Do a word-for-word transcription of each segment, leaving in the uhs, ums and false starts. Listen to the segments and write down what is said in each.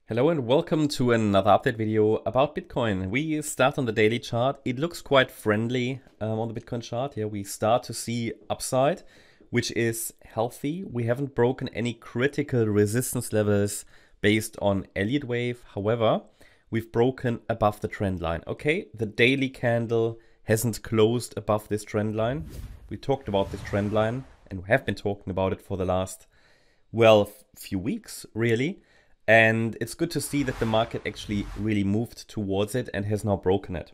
Hello and welcome to another update video about Bitcoin. We start on the daily chart. It looks quite friendly um, on the Bitcoin chart. Here we start to see upside, which is healthy. We haven't broken any critical resistance levels based on Elliott wave. However, we've broken above the trend line. Okay, the daily candle hasn't closed above this trend line. We talked about this trend line and we have been talking about it for the last, well, few weeks really. And it's good to see that the market actually really moved towards it and has now broken it.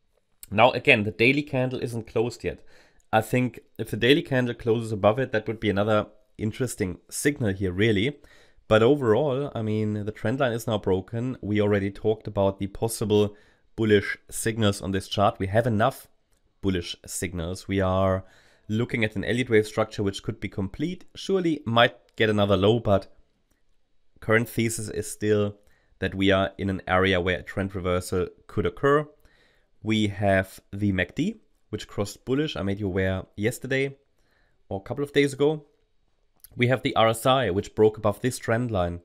Now, again, the daily candle isn't closed yet. I think if the daily candle closes above it, that would be another interesting signal here, really. But overall, I mean, the trend line is now broken. We already talked about the possible bullish signals on this chart. We have enough bullish signals. We are looking at an Elliott wave structure, which could be complete. Surely might get another low, but current thesis is still that we are in an area where a trend reversal could occur. We have the M A C D, which crossed bullish. I made you aware yesterday or a couple of days ago. We have the R S I, which broke above this trend line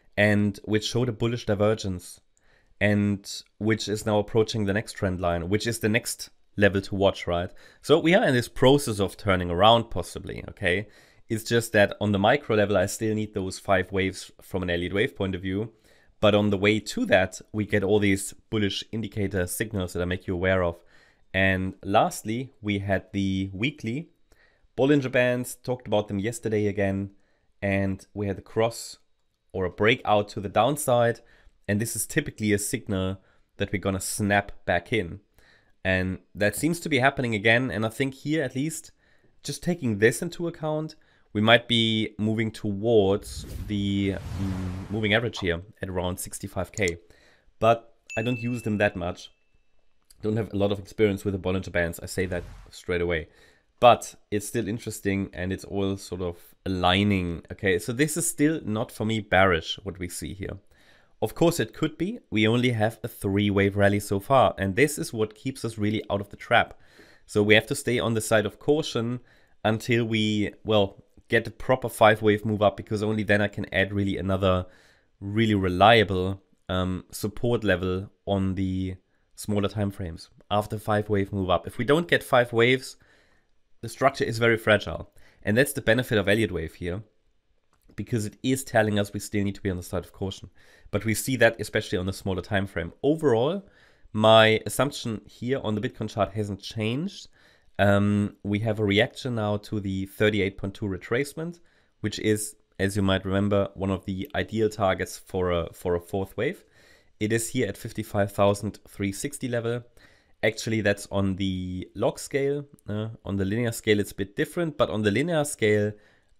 and which showed a bullish divergence and which is now approaching the next trend line, which is the next level to watch, right? So we are in this process of turning around possibly, okay? It's just that on the micro level, I still need those five waves from an Elliott wave point of view. But on the way to that, we get all these bullish indicator signals that I make you aware of. And lastly, we had the weekly Bollinger Bands, talked about them yesterday again. And we had a cross or a breakout to the downside. And this is typically a signal that we're going to snap back in. And that seems to be happening again. And I think here, at least, just taking this into account, we might be moving towards the um, moving average here at around sixty-five K. But I don't use them that much. Don't have a lot of experience with the Bollinger Bands. I say that straight away. But it's still interesting and it's all sort of aligning. Okay, so this is still not for me bearish, what we see here. Of course it could be. We only have a three-wave rally so far. And this is what keeps us really out of the trap. So we have to stay on the side of caution until we, well, get a proper five-wave move up, because only then I can add really another really reliable um, support level on the smaller time frames after five-wave move up. If we don't get five waves, the structure is very fragile. And that's the benefit of Elliott wave here, because it is telling us we still need to be on the side of caution. But we see that especially on the smaller time frame. Overall, my assumption here on the Bitcoin chart hasn't changed. Um, we have a reaction now to the thirty-eight point two retracement, which is, as you might remember, one of the ideal targets for a for a fourth wave. It is here at fifty-five thousand three hundred sixty level. Actually, that's on the log scale. Uh, on the linear scale, it's a bit different, but on the linear scale,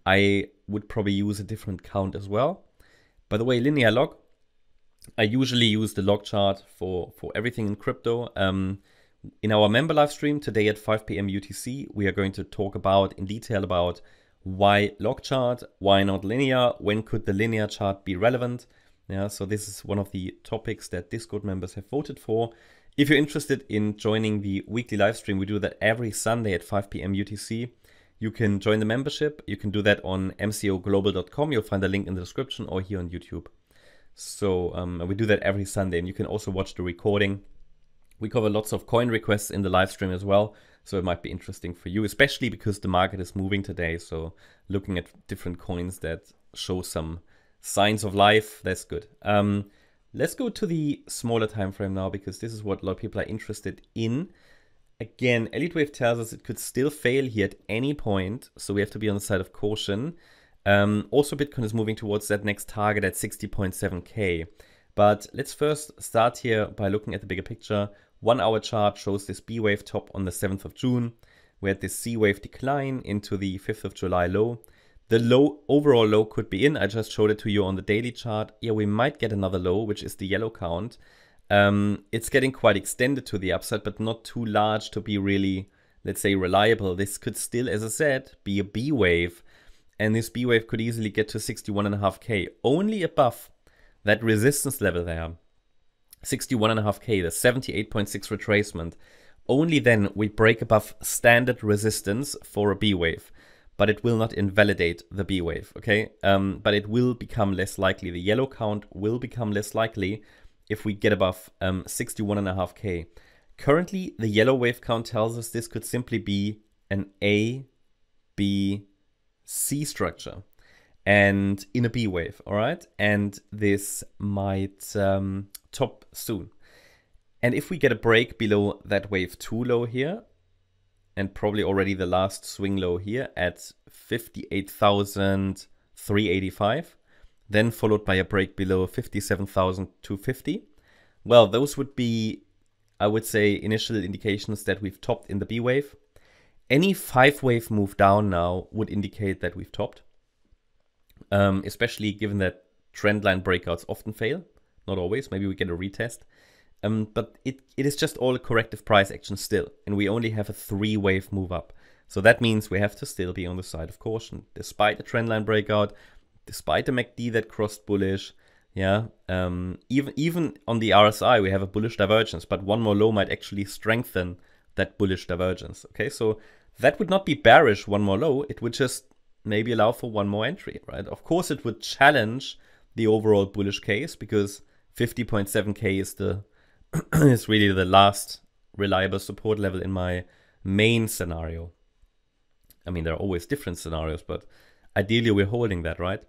I would probably use a different count as well. By the way, linear log, I usually use the log chart for, for everything in crypto. Um, In our member live stream today at five P M U T C, we are going to talk about in detail about why log chart, why not linear, when could the linear chart be relevant. Yeah, so this is one of the topics that Discord members have voted for. If you're interested in joining the weekly live stream, we do that every Sunday at five P M U T C. You can join the membership. You can do that on M C O global dot com. You'll find a link in the description or here on YouTube. So um, we do that every Sunday, and you can also watch the recording. We cover lots of coin requests in the live stream as well, so it might be interesting for you, especially because the market is moving today. So looking at different coins that show some signs of life, that's good. Um, let's go to the smaller time frame now, because this is what a lot of people are interested in. Again, Elliott wave tells us it could still fail here at any point, so we have to be on the side of caution. Um, also, Bitcoin is moving towards that next target at sixty point seven K. But let's first start here by looking at the bigger picture. One hour chart shows this B wave top on the seventh of June. We had this C wave decline into the fifth of July low. The low, overall low could be in. I just showed it to you on the daily chart. Yeah, we might get another low, which is the yellow count. Um, it's getting quite extended to the upside, but not too large to be really, let's say, reliable. This could still, as I said, be a B wave. And this B wave could easily get to sixty-one point five K. Only above that resistance level there, sixty-one point five K, the seventy-eight point six retracement, only then we break above standard resistance for a B wave. but it will not invalidate the B wave, okay? Um, but it will become less likely. The yellow count will become less likely if we get above um, sixty-one and a half K. Currently, the yellow wave count tells us this could simply be an A, B, C structure and in a B wave, all right? And this might um, top soon. And if we get a break below that wave two low here, and probably already the last swing low here at fifty-eight thousand three hundred eighty-five, then followed by a break below fifty-seven thousand two hundred fifty, well, those would be, I would say, initial indications that we've topped in the B wave. Any five wave move down now would indicate that we've topped, um, especially given that trendline breakouts often fail. Not always, maybe we get a retest. Um, but it, it is just all a corrective price action still, and we only have a three wave move up. So that means we have to still be on the side of caution, despite a trendline breakout, despite the M A C D that crossed bullish. Yeah, um, even, even on the R S I, we have a bullish divergence, but one more low might actually strengthen that bullish divergence. Okay, so that would not be bearish, one more low. It would just maybe allow for one more entry, right? Of course, it would challenge the overall bullish case because fifty point seven K is the is really the last reliable support level in my main scenario. I mean, there are always different scenarios, but ideally we're holding that, right?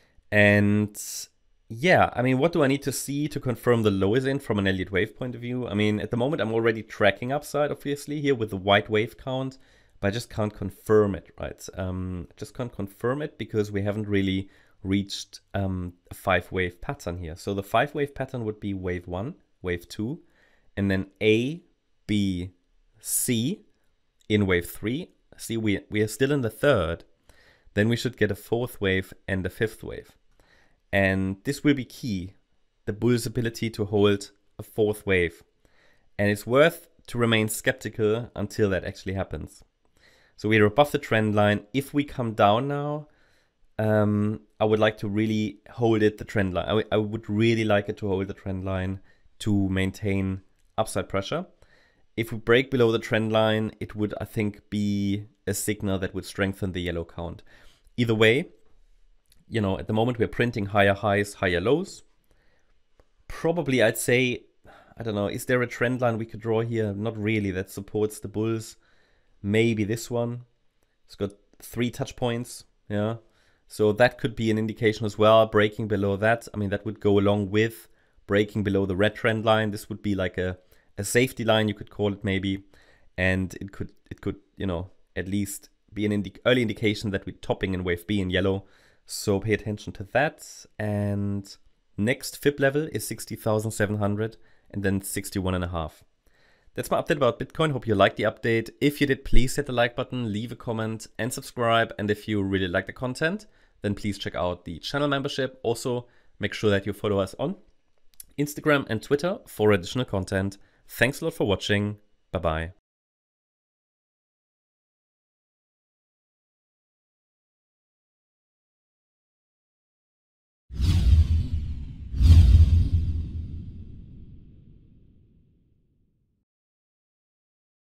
And yeah, I mean, what do I need to see to confirm the low is in from an Elliott wave point of view? I mean, at the moment, I'm already tracking upside, obviously, here with the white wave count, but I just can't confirm it, right? Um, just can't confirm it because we haven't really reached um, a five wave pattern here. So the five wave pattern would be wave one, wave two, and then A, B, C in wave three. See, we, we are still in the third. Then we should get a fourth wave and a fifth wave. And this will be key, the bull's ability to hold a fourth wave. And it's worth to remain skeptical until that actually happens. So we're above the trend line. If we come down now, um, I would like to really hold it, the trend line. I, I would really like it to hold the trend line to maintain upside pressure. If we break below the trend line, it would, I think, be a signal that would strengthen the yellow count. Either way, you know, at the moment we're printing higher highs, higher lows. Probably I'd say, I don't know, is there a trend line we could draw here? Not really, that supports the bulls. Maybe this one. It's got three touch points, yeah. So that could be an indication as well, breaking below that. I mean, that would go along with breaking below the red trend line. This would be like a, a safety line, you could call it maybe. And it could, it could, you know, at least be an indi- early indication that we're topping in wave B in yellow. So pay attention to that. And next fib level is sixty thousand seven hundred and then sixty-one and a half. That's my update about Bitcoin. Hope you liked the update. If you did, please hit the like button, leave a comment and subscribe. And if you really like the content, then please check out the channel membership. Also, make sure that you follow us on Instagram and Twitter for additional content. Thanks a lot for watching. Bye-bye.